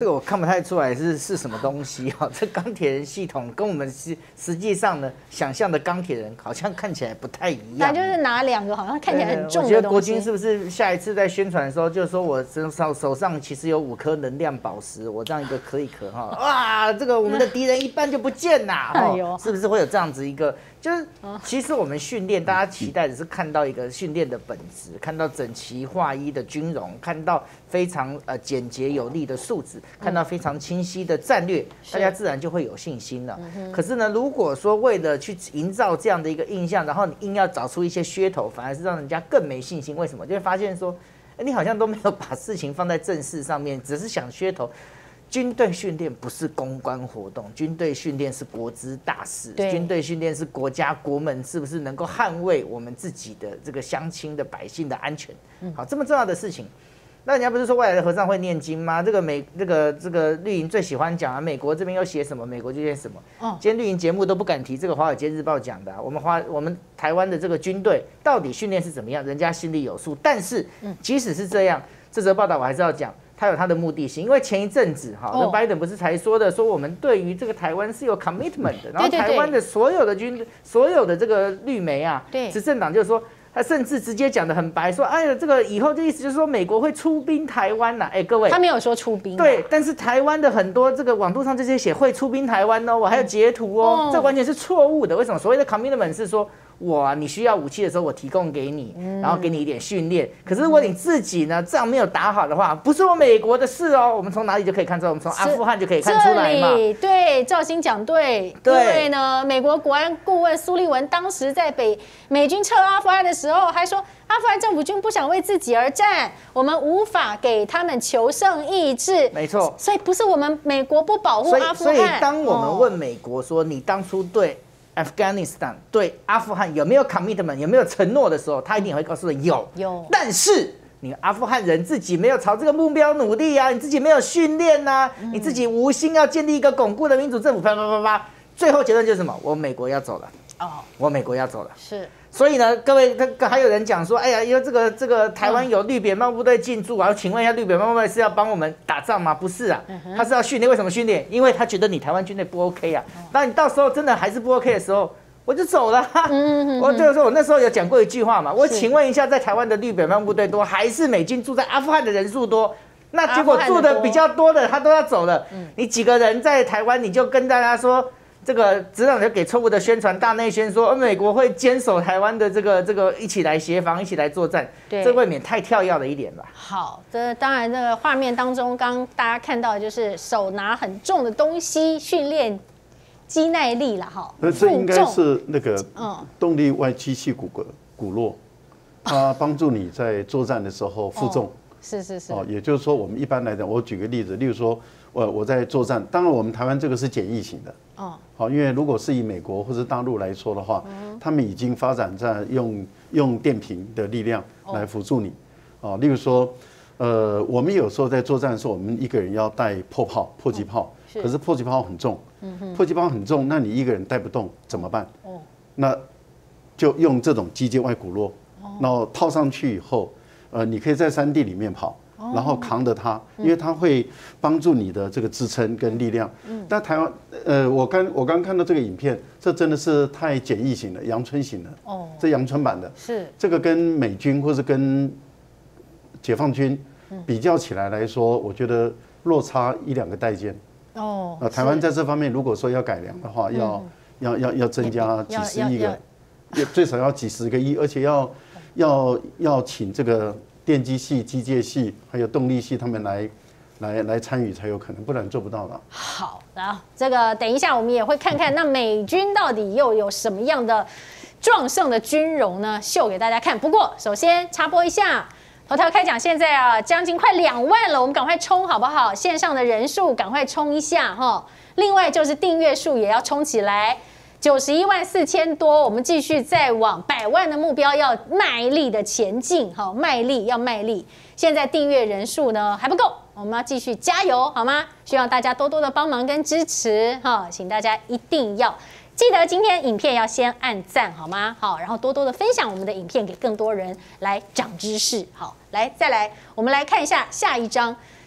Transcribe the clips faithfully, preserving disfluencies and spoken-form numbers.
个我看不太出来是是什么东西哈、哦。这钢铁人系统跟我们实实际上呢想象的钢铁人好像看起来不太一样。 那就是拿两个好像看起来很重的东西。 我觉得国军是不是下一次在宣传的时候，就是说我手上手上其实有五颗能量宝石，我这样一个颗一颗哈，哇，这个我们的敌人一半就不见啦，哎呦，是不是会有这样子一个？就是其实我们训练，大家期待的是看到一个训练的本质，看到整齐划一的军容，看到非常呃简洁有力的素质，看到非常清晰的战略，大家自然就会有信心了。可是呢，如果说为了去营造这样的一个印象，然后你硬要找出一些噱头，反而是让人家更没信心。为什么？就会发现说，你好像都没有把事情放在正事上面，只是想噱头。军队训练不是公关活动，军队训练是国之大事，军队训练是国家国门是不是能够捍卫我们自己的这个乡亲的百姓的安全？好，这么重要的事情，那人家不是说未来的和尚会念经吗？这个美这个这个绿营最喜欢讲啊，美国这边又写什么，美国就写什么。哦，今天绿营节目都不敢提这个《华尔街日报》讲的、啊，我们华我们台湾的这个军队到底训练是怎么样，人家心里有数。但是即使是这样，这则报道我还是要讲。他有他的目的性，因为前一阵子哈，那拜登不是才说的，说我们对于这个台湾是有 commitment 的，然后台湾的所有的军、所有的这个绿媒啊，执政党就说，他甚至直接讲得很白，说，哎呀，这个以后的意思就是说美国会出兵台湾呐，哎，各位， 他没有说出兵， 对，但是台湾的很多这个网络上这些写会出兵台湾哦，我还有截图哦，这完全是错误的。为什么？所谓的 commitment 是说。我啊，你需要武器的时候，我提供给你，然后给你一点训练。可是如果你自己呢仗没有打好的话，不是我美国的事哦。我们从哪里就可以看出来？我们从阿富汗就可以看出来嘛。 对，赵兴讲对。对。因为呢，美国国安顾问苏利文当时在北美军撤阿富汗的时候，还说阿富汗政府军不想为自己而战，我们无法给他们求胜意志。 没错。 所以不是我们美国不保护阿富汗。 所以当我们问美国说，你当初对。Afghanistan 对阿富汗有没有 commitment 有没有承诺的时候，他一定会告诉你有有， 但是你阿富汗人自己没有朝这个目标努力啊，你自己没有训练呐，你自己无心要建立一个巩固的民主政府，啪啪啪啪，最后结论就是什么？我美国要走了哦，我美国要走了， 是。 所以呢，各位，还有人讲说，哎呀，因为这个这个台湾有绿扁帽部队进驻啊，请问一下，绿扁帽部队是要帮我们打仗吗？不是啊，他是要训练。为什么训练？因为他觉得你台湾军队不 OK 啊。那你到时候真的还是不 OK 的时候，我就走了。我就是说我那时候有讲过一句话嘛，我请问一下，在台湾的绿扁帽部队多，还是美军住在阿富汗的人数多？那结果住的比较多的，他都要走了。你几个人在台湾，你就跟大家说。这个执政就给错误的宣传，大内宣说美国会坚守台湾的这个这个一起来协防，一起来作战，这未免太跳跃了一点吧？ 好，这当然这个画面当中，刚大家看到的就是手拿很重的东西训练肌耐力了哈。 那这应该是那个动力外机器骨骼骨络，它帮助你在作战的时候负重。 是是是。 哦，也就是说，我们一般来讲，我举个例子，例如说。我我在作战，当然我们台湾这个是简易型的，哦，好，因为如果是以美国或是大陆来说的话，他们已经发展在用用电瓶的力量来辅助你，哦，例如说，呃，我们有时候在作战的时候，我们一个人要带破炮、迫击炮，可是迫击炮很重，迫击炮很重，那你一个人带不动怎么办？哦，那就用这种机械外骨络，然后套上去以后，呃，你可以在山地里面跑。然后扛着它，因为它会帮助你的这个支撑跟力量。但台湾，呃，我刚我刚看到这个影片，这真的是太简易型的，阳春型的。哦，这阳春版的。是。这个跟美军或是跟解放军比较起来来说，我觉得落差一两个代间。哦。那台湾在这方面，如果说要改良的话，要要要要增加几十亿个，最少要几十个亿，而且要要要请这个。电机系、机械系还有动力系，他们来来来参与才有可能，不然做不到的。 好，然后这个等一下我们也会看看，那美军到底又有什么样的壮盛的军容呢？秀给大家看。不过首先插播一下，头条开讲现在啊将近快两万了，我们赶快冲好不好？线上的人数赶快冲一下哈。另外就是订阅数也要冲起来。九十一万四千多，我们继续再往百万的目标要卖力的前进，哈，卖力要卖力。现在订阅人数呢还不够，我们要继续加油，好吗？希望大家多多的帮忙跟支持，哈，请大家一定要记得今天影片要先按赞，好吗？好，然后多多的分享我们的影片给更多人来长知识。好，来再来，我们来看一下下一章。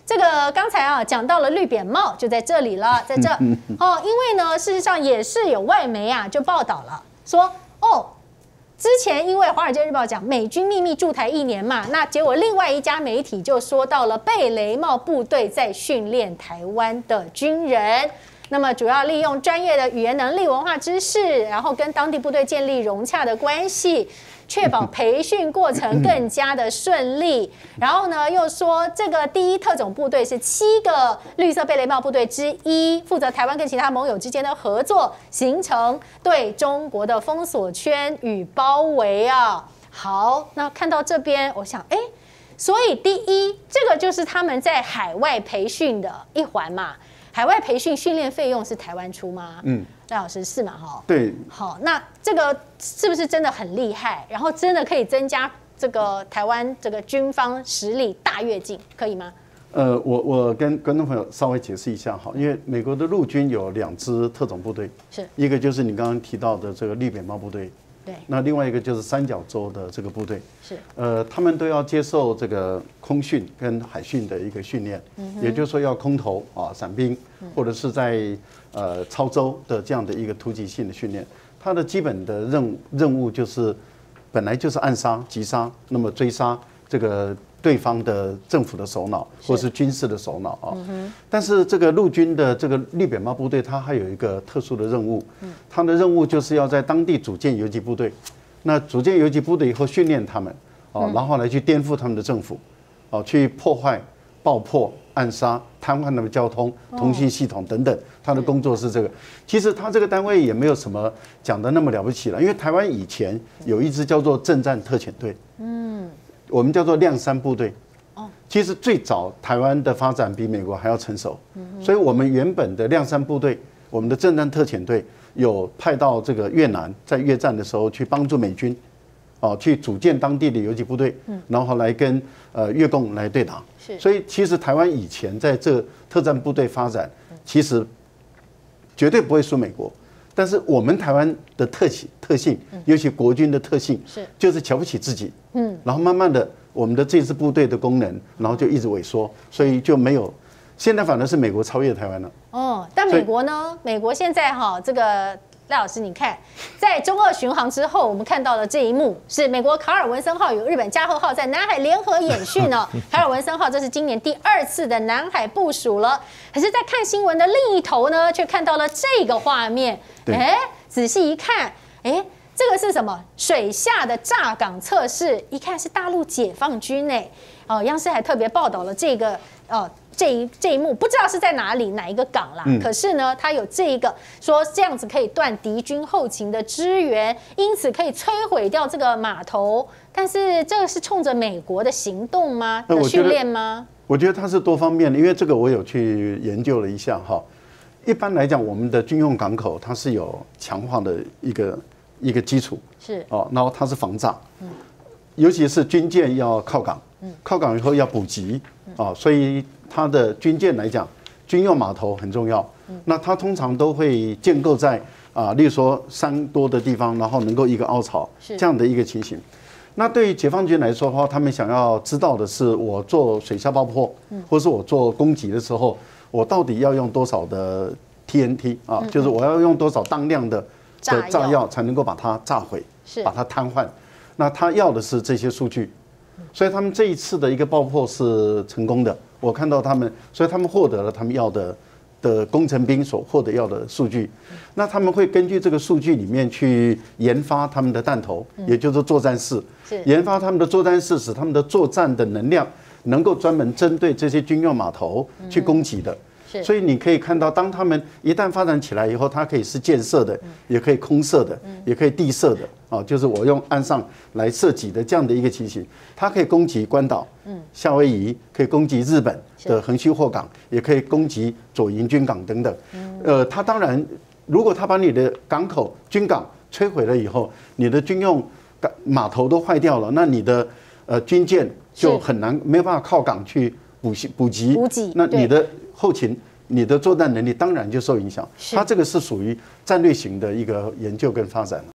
这个刚才啊讲到了绿扁帽，就在这里了，在这哦，因为呢，事实上也是有外媒啊就报道了，说哦，之前因为《华尔街日报》讲美军秘密驻台一年嘛，那结果另外一家媒体就说到了贝雷帽部队在训练台湾的军人。那么主要利用专业的语言能力、文化知识，然后跟当地部队建立融洽的关系，确保培训过程更加的顺利。然后呢，又说这个第一特种部队是七个绿色贝雷帽部队之一，负责台湾跟其他盟友之间的合作，形成对中国的封锁圈与包围啊。好，那看到这边，我想，哎，所以第一，这个就是他们在海外培训的一环嘛。海外培训训练费用是台湾出吗？嗯，赖老师是嘛？哈， 对。 好，那这个是不是真的很厉害？然后真的可以增加这个台湾这个军方实力大跃进，可以吗？ 呃，我我跟观众朋友稍微解释一下哈，因为美国的陆军有两支特种部队， 是一个就是你刚刚提到的这个绿扁帽部队。 对， 那另外一个就是三角洲的这个部队， 是， 呃，他们都要接受这个空训跟海训的一个训练，嗯、也就是说要空投啊、伞兵，或者是在呃超洲的这样的一个突击性的训练。它的基本的任任务就是本来就是暗杀、击杀，那么追杀这个对方的政府的首脑或是军事的首脑啊。但是这个陆军的这个绿扁帽部队，它还有一个特殊的任务，它的任务就是要在当地组建游击部队。那组建游击部队以后训练他们，哦，然后来去颠覆他们的政府，哦，去破坏、爆破、暗杀、瘫痪他们的交通、通信系统等等。他的工作是这个。其实他这个单位也没有什么讲的那么了不起了，因为台湾以前有一支叫做政战特遣队，嗯，我们叫做亮山部队。其实最早台湾的发展比美国还要成熟，所以我们原本的亮山部队，我们的政战特遣队有派到这个越南，在越战的时候去帮助美军，哦，去组建当地的游击部队，然后来跟呃越共来对打。所以其实台湾以前在这特战部队发展，其实绝对不会输美国。但是我们台湾的特性特性，尤其国军的特性，是就是瞧不起自己，嗯，然后慢慢的我们的这支部队的功能，然后就一直萎缩，所以就没有。现在反而是美国超越台湾了。 哦，但美国呢？美国现在哈，这个赖老师，你看，在中俄巡航之后，我们看到的这一幕是美国卡尔文森号与日本加贺号在南海联合演训呢。卡尔文森号这是今年第二次的南海部署了。可是，在看新闻的另一头呢，却看到了这个画面。哎，仔细一看，哎。这个是什么？水下的炸港测试，一看是大陆解放军哎，哦，央视还特别报道了这个呃这一这一幕，不知道是在哪里哪一个港啦。嗯、可是呢，它有这一个说这样子可以断敌军后勤的支援，因此可以摧毁掉这个码头。但是这个是冲着美国的行动吗？的训练吗？ 我觉得它是多方面的，因为这个我有去研究了一下哈。一般来讲，我们的军用港口它是有强化的一个。一个基础是哦，然后它是防炸，嗯，尤其是军舰要靠港，嗯，靠港以后要补给，啊，所以它的军舰来讲，军用码头很重要。那它通常都会建构在啊，例如说山多的地方，然后能够一个凹槽这样的一个情形。那对于解放军来说的话，他们想要知道的是，我做水下爆破，或是我做攻击的时候，我到底要用多少的 T N T 啊，就是我要用多少当量的。的炸药才能够把它炸毁，把它瘫痪。那他要的是这些数据，所以他们这一次的一个爆破是成功的。我看到他们，所以他们获得了他们要的的工程兵所获得要的数据。那他们会根据这个数据里面去研发他们的弹头，也就是作战室，研发他们的作战室，使他们的作战的能量能够专门针对这些军用码头去攻击的。所以你可以看到，当他们一旦发展起来以后，它可以是箭射的，也可以空射的，也可以地射的啊，就是我用岸上来射击的这样的一个情形。它可以攻击关岛、夏威夷，可以攻击日本的横须贺港，也可以攻击左营军港等等。呃，它当然，如果它把你的港口、军港摧毁了以后，你的军用码头都坏掉了，那你的呃军舰就很难没有办法靠港去补补给， 补给， 那你的后勤，你的作战能力当然就受影响。它这个是属于战略型的一个研究跟发展。